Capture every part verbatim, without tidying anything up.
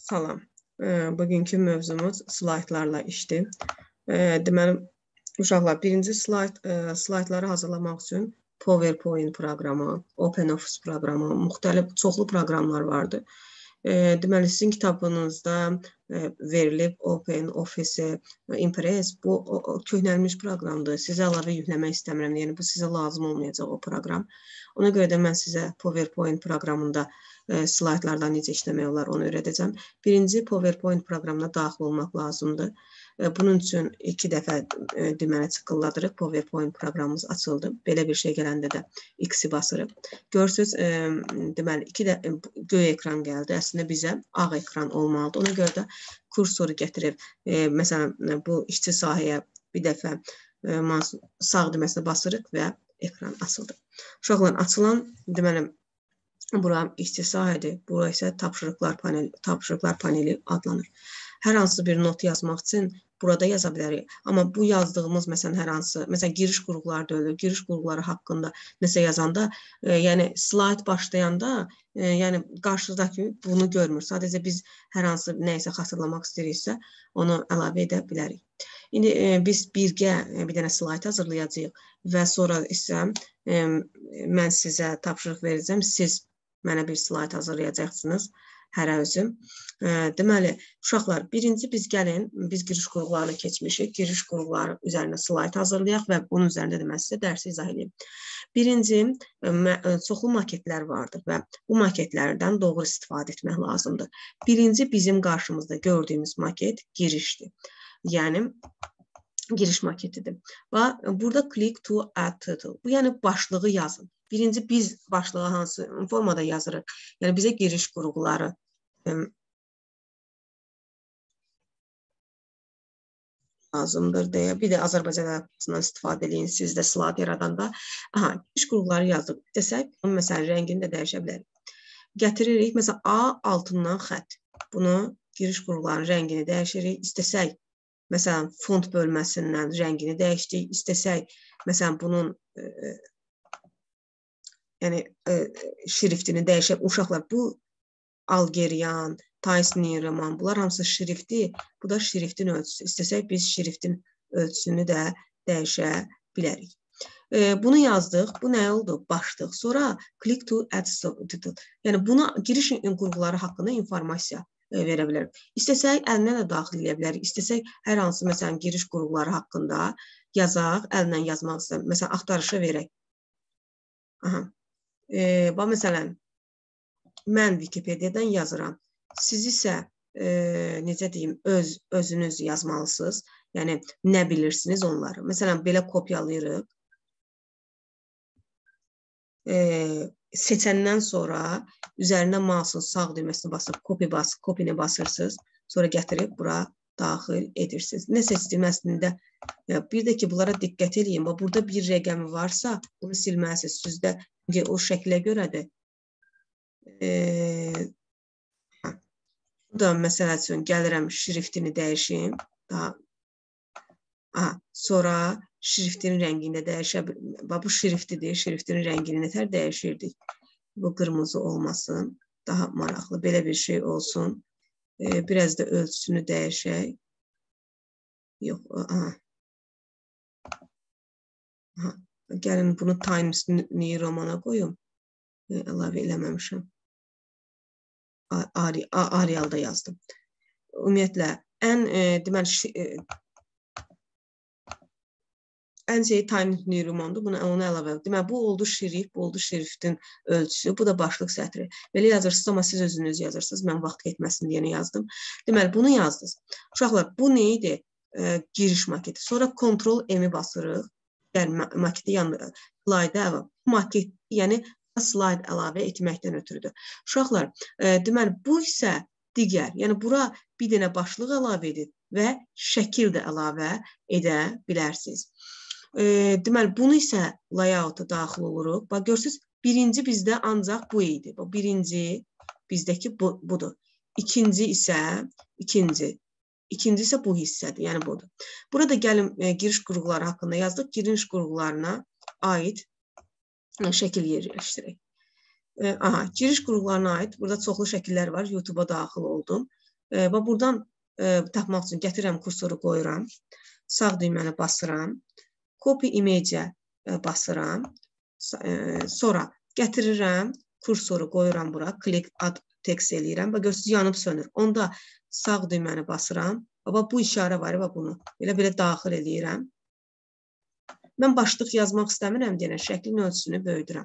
Salam. Bugünkü mövzumuz slaytlarla işdir. Deməli, uşaqlar, birinci slayt, slaytları hazırlamaq üçün PowerPoint proqramı, OpenOffice proqramı, müxtəlif, çoxlu proqramlar vardır. Deməli, sizin kitabınızda verilib OpenOffice, Impress, bu köhnəlmiş proqramdır. Sizə əlavə yükləmək istəmirəm, yəni bu sizə lazım olmayacaq o proqram. Ona görə də mən sizə PowerPoint proqramında slaytlardan necə işləmək olar, onu öyrədəcəm. Birinci PowerPoint proqramına daxil olmaq lazımdır. Bunun üçün iki dəfə deməli tıqqılladırıq. PowerPoint proqramımız açıldı. Belə bir şey gələndə də X-i basırıq. Görürsünüz, deməli, iki də göy ekran gəldi. Əslində bizə ağ ekran olmalıdır. Ona görə də kursoru gətirib, məsələn, bu işçi sahəyə bir dəfə sağ düyməsinə basırıq və ekran açıldı. Uşaqlar, açılan, deməli, bura işçi sahədir, bura isə tapşırıqlar paneli, tapşırıqlar paneli adlanır. Hər hansı bir not yazmaq üçün burada yaza bilərik. Amma bu yazdığımız, məsələn, hər hansı, məsələn, giriş qurğuları deyil, giriş qurğuları haqqında nəsə yazanda, yəni slayt başlayanda, yəni qarşıdakı bunu görmür. Sadəcə biz hər hansı nəysə xatırlamaq istəyiriksə, onu əlavə edə bilərik. İndi biz birgə bir dənə slayt hazırlayacağıq və sonra isə mən sizə tapşırıq verəcəm, siz mənə bir slayt hazırlayacaqsınız, hərə özüm. Deməli, uşaqlar, birinci biz gəlin, biz giriş qurğularını keçmişik, giriş qurğuları üzərində slayt hazırlayaq və bunun üzərində də mən sizə dərsi izah edeyim. Birinci, çoxlu maketlər vardır və bu maketlərdən doğru istifadə etmək lazımdır. Birinci, bizim qarşımızda gördüyümüz maket girişdir. Yəni, giriş maketidir. Və burada click to add title. Bu, yəni başlığı yazın. Birinci, biz başlığı hansı formada yazırıq? Yəni, bizə giriş qurğuları lazımdır deyə. Bir də Azərbaycan əlifbasından istifadə edin, siz də slayt yaradanda. Aha, giriş qurğuları yazdıq. Desək, məsələn, rəngini də dəyişə bilərik. Gətiririk, məsələn, A altından xətt. Bunu, giriş qurğularının rəngini dəyişirik. İstəsək, məsələn, font bölməsindən rəngini dəyişdik. İstəsək, məsələn, bunun yəni şriftini dəyişək. Uşaqlar, bu Algerian, Times New Roman, bunlar hamısı şrifti. Bu da şriftin ölçüsü. İstəsək, biz şriftin ölçüsünü də dəyişə bilərik. Bunu yazdıq. Bu nə oldu? Başlıq. Sonra click to add title. Yəni, buna giriş qurğuları haqqında informasiya verə bilərik. İstəsək, əlinə də daxil edə bilərik. İstəsək, hər hansı, məsələn, giriş qurğuları haqqında yazaq, əlinə yazmaq istəyək. Məsələn, axtarışa verək. Aha. Bax, məsələn, mən Wikipediyadan yazıram. Siz isə, necə deyim, özünüz yazmalısınız. Yəni, nə bilirsiniz onları. Məsələn, belə kopyalayırıq. Seçəndən sonra üzərinə mouse'un sağ düyməsini basıb, copy-ni basırsınız. Sonra gətirib bura daxil edirsiniz. Nə seçdiyim əslində, bir də ki, bunlara diqqət edin. Burada bir rəqəmi varsa, bunu silməlisiniz. Sizdə o şəklə görədir. Burada, məsələ üçün, gəlirəm, şriftini dəyişim. Sonra şriftin rəngini dəyişə bilərik. Bu şriftidir, şriftin rəngini nətər dəyişirdik. Bu qırmızı olmasın, daha maraqlı, belə bir şey olsun. Biraz da ölçüsünü dəyişək. Yox, aha. Gəlin, bunu Times New Roman'a qoyum. Əlavə eləməmişəm. Arialda yazdım. Ümumiyyətlə, ən, deməli, ən şey Times New Roman'dır. Bunu əlavə edim. Deməli, bu oldu şrift, bu oldu şriftin ölçüsü. Bu da başlıq sətri. Belə yazırsınız, amma siz özünüz yazırsınız. Mən vaxt getməsin deyəni yazdım. Deməli, bunu yazdınız. Uşaqlar, bu nə idi? Giriş maketi. Sonra Ctrl M-i basırıq. Yəni, maketi yanında, slayda əlavə. Maket, yəni, slayd əlavə etməkdən ötürüdür. Uşaqlar, deməli, bu isə digər, yəni bura bir dənə başlıq əlavə edin və şəkil də əlavə edə bilərsiniz. Deməli, bunu isə layout'a daxil oluruq. Bax, görürsünüz, birinci bizdə ancaq bu idi. Birinci bizdəki budur. İkinci isə, ikinci, ikinci isə bu hissədir, yəni budur. Burada gəlin, giriş qurğuları haqqında yazdıq. Giriş qurğularına aid şəkil yerləşdirək. Aha, giriş qurğularına aid burada çoxlu şəkillər var. YouTube'a daxil oldum. E, və buradan e, tapmaq üçün gətirirəm kursoru qoyuram. Sağ düyməni basıram. Copy image-ə e, basıram. E, sonra gətirirəm kursoru qoyuram bura. Click add text eləyirəm və görürsünüz yanıb sönür. Onda sağ düyməni basıram. Və bu işarə var və bunu elə belə daxil eləyirəm. Mən başlıq yazmaq istəmirəm deyən şəklin ölçüsünü böyüdürəm.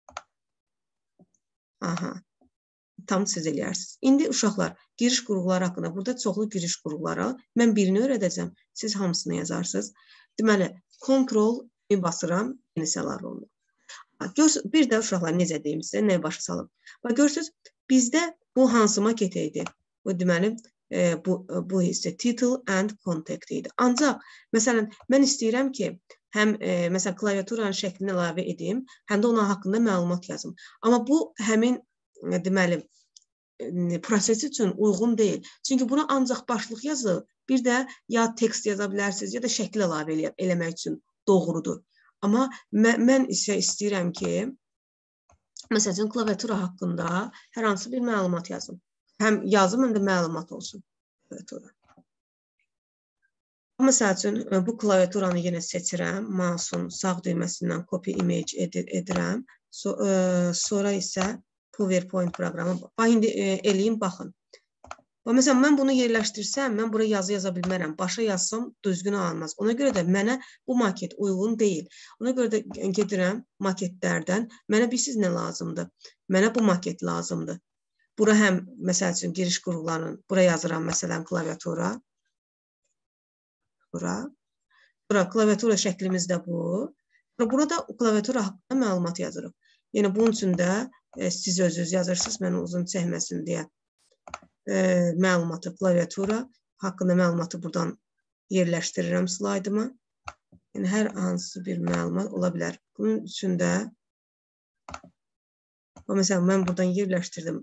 Aha. Tam siz eləyərsiniz. İndi uşaqlar, giriş qurğuları haqqında burada çoxlu giriş qurğuları. Mən birini öyrədəcəm. Siz hamısını yazarsınız. Deməli, Ctrl-i basıram, yeni səlar olunur. Bir də uşaqlar necə deyim sizə, nəyə başa salım. Və görürsünüz, bizdə bu hansı maket idi? Bu deməli, e, bu, bu hissə title and contact idi. Ancaq, məsələn, mən istəyirəm ki, həm e, məsələn, klaviaturanın şəklini əlavə edeyim, həm də onun haqqında məlumat yazım. Amma bu həmin deməli, proses üçün uyğun deyil. Çünki buna ancaq başlıq yazı, bir də ya tekst yaza bilərsiniz, ya da şəkil əlavə elə eləmək üçün doğrudur. Amma mən, mən isə istəyirəm ki, məsələn, klaviatura haqqında hər hansı bir məlumat yazım. Həm yazım, həm də məlumat olsun. Klaviatura. Məsəl üçün, bu klaviaturanı yenə seçirəm. Mouse'un sağ düyməsindən copy image edir, edirəm. So, e, sonra isə PowerPoint proqramı. Bax, indi e, eləyim, baxın. Və məsələn, mən bunu yerləşdirsəm, mən bura yazı yaza bilmərəm. Başa yazsam, düzgün alınmaz. Ona görə də mənə bu maket uyğun deyil. Ona görə də gedirəm maketlərdən. Mənə bilirsiniz nə lazımdır? Mənə bu maket lazımdır. Bura həm, məsəl üçün, giriş qurğularının, bura yazıram, məsələn, klaviatura. Bura. Bura klaviatura şəklimiz də bu. Burada klaviatura haqqında məlumat yazırıq. Yəni, bunun üçün də e, siz özünüz yazırsınız, mən uzun çəkməsin deyə. E, məlumatı, klaviatura haqqında məlumatı buradan yerləşdirirəm slaydıma. Yəni, hər hansı bir məlumat ola bilər. Bunun üçün də, məsələn, mən buradan yerləşdirdim.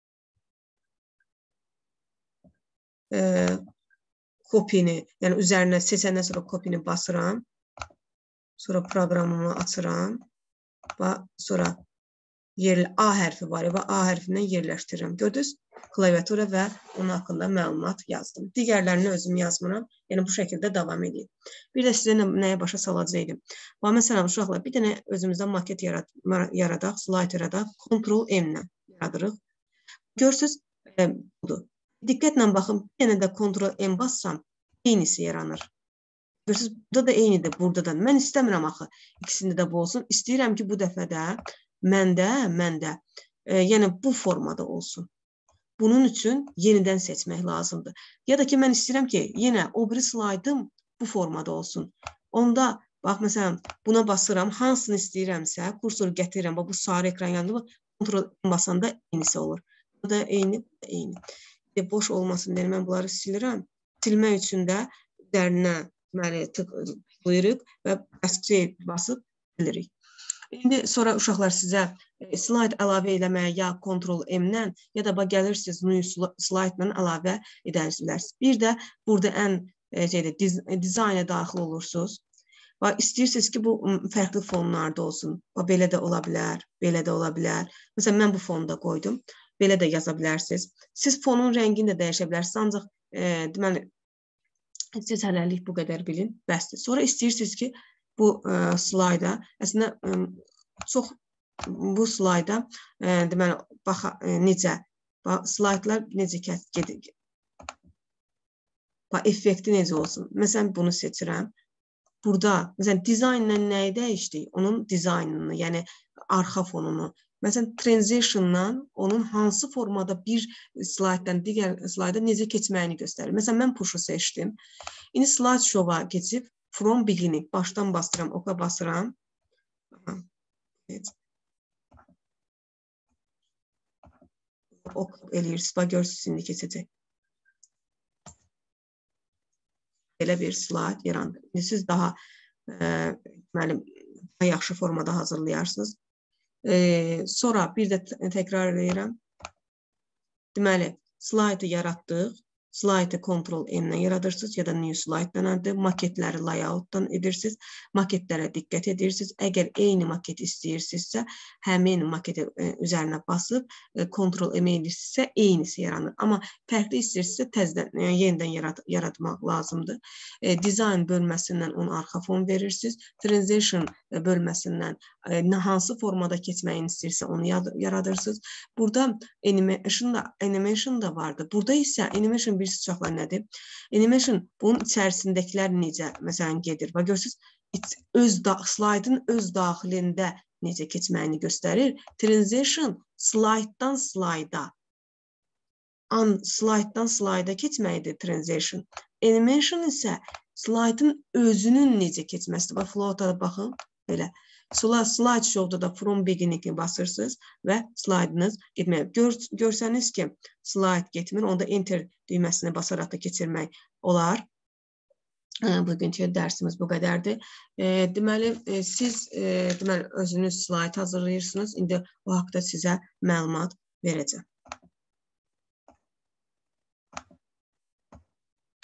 E, kopini, yəni üzərinə seçəndən sonra kopini basıram. Sonra proqramımı açıram. Və sonra yerli A hərfi var və A hərfindən yerləşdirirəm. Gördünüz, klaviatura və onun haqqında məlumat yazdım. Digərlərini özüm yazmıram. Yəni, bu şəkildə davam edeyim. Bir də sizə nə, nəyə başa salacaqdım. Və məsələn, uşaqlar, bir dənə özümüzdən maket yarad yaradaq, slide yaradaq, Ctrl-M-lə yaradırıq. Görürsünüz, e, budur. Diqqətlə baxın, bir dənə də Ctrl-M bassam, eynisi yaranır. Görürsünüz, burada da eynidir, burada da. Mən istəmirəm axı, ikisində də bu olsun. İstəyirəm ki, bu dəfə də məndə, məndə, e, yəni bu formada olsun. Bunun üçün yenidən seçmək lazımdır. Ya da ki, mən istəyirəm ki, yenə o biri slaydım bu formada olsun. Onda, bax, məsələn, buna basıram, hansını istəyirəmsə, kursoru gətirirəm, bu sarı ekran yanında, Ctrl basanda eynisi olur. Bu da eyni, eyni. E, boş olmasın deyə mən bunları silirəm. Silmək üçün də üzərinə tıklayırıq və escape basıb bilirik. İndi sonra uşaqlar sizə slide əlavə eləməyə ya Ctrl-M-dən ya da gəlirsiniz new slide-la əlavə edərsiniz. Bir də burada ən şeydə, dizayna daxil olursunuz. Və istəyirsiniz ki, bu fərqli fonlarda olsun. Və belə də ola bilər, belə də ola bilər. Məsələn, mən bu fonda qoydum. Belə də yaza bilərsiniz. Siz fonun rəngini də dəyişə bilərsiniz. Ancaq e, deməli, siz hələlik bu qədər bilin, bəsdir. Sonra istəyirsiniz ki, bu ə, slayda, əslində ə, çox bu slayda ə, deməli, bax, ə, necə, bax, slaydlar necə gedir, bax, effekti necə olsun. Məsələn, bunu seçirəm. Burada, məsələn, dizaynla nəyi dəyişdik? Onun dizaynını, yəni arxa fonunu. Məsələn, transition-dan onun hansı formada bir slayddan digər slayda necə keçməyini göstərir. Məsələn, mən push-u seçdim. İndi slide show-a keçib from beginning, başdan bastıram, oka basıram. Evet. Ok eləyirsiniz, bax, görürsünüz, indi keçəcək. Belə bir slide yarandı. İndi siz daha e, deməli, daha yaxşı formada hazırlayarsınız. E, sonra bir də təkrar edirəm. Deməli, slaydı yaratdıq. Slaytı Ctrl-N-lə yaradırsınız ya da New Slide-dan adı. Maketləri layout-dan edirsiniz. Maketlərə diqqət edirsiniz. Əgər eyni maket istəyirsinizsə, həmin maket üzərinə basıb Ctrl-M edirsinizsə, eynisi yaranır. Amma fərqli istəyirsinizsə, təzədən, yəni yenidən yarat yaratmaq lazımdır. E, Design bölməsindən onu arxa fon verirsiniz. Transition bölməsindən e, hansı formada keçməyini istəyirsə, onu yaradırsınız. Burada animation da, animation da vardır. Burada isə animation bir uşaqlar nədir? Animation bunun içərisindəkilər necə məsələn gedir? Və görürsünüz, öz slaydın öz daxilində necə keçməyini göstərir. Transition slaytdan slayda, slaytdan slayda keçməkdir transition. Animation isə slaydın özünün necə keçməsidir. Bax, flow'a baxın, belə. Slide show'da da from beginning'i basırsınız və slaydınız getməyir. Gör, görsəniz ki, slide getmir, onda enter düyməsini basaraq da keçirmək olar. Bugünkü dərsimiz bu qədərdir. E, deməli, e, siz e, deməli, özünüz slide hazırlayırsınız. İndi o haqda sizə məlumat verəcəm.